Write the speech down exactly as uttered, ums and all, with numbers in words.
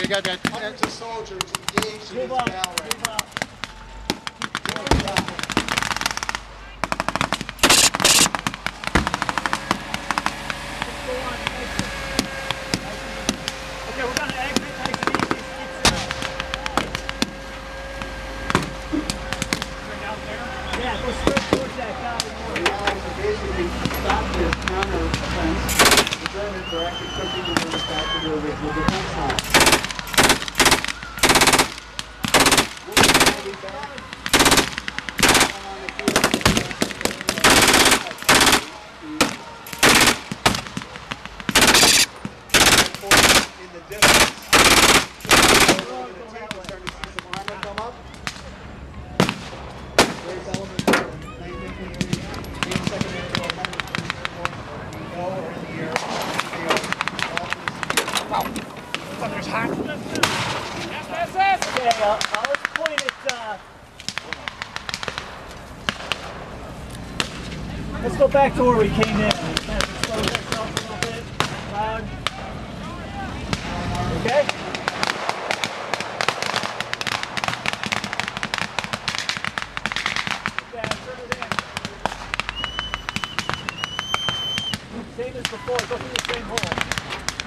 got that. Hundreds of soldiers engaged in this Move up, battle right move now. up. Okay, we're gonna exit, exit easy. Straight out there. Yeah, go straight towards that guy. The Allies are basically stopped this counter-offense. The Germans are actually pushing the Germans back to their original defense line. Moving heavy back. On the field. In the distance. We're going to take and start to see some armor come up. There's elements of nineteen eighty-second Airborne go or in the air. Wow. Thunder's hot. Yes, yes, yes. Okay, uh, uh, let's point it. Uh, let's go back to where we came in. Kind of expose ourselves a little bit. Loud. Okay? Yeah, turn it in. Same as before. Go through the same hole.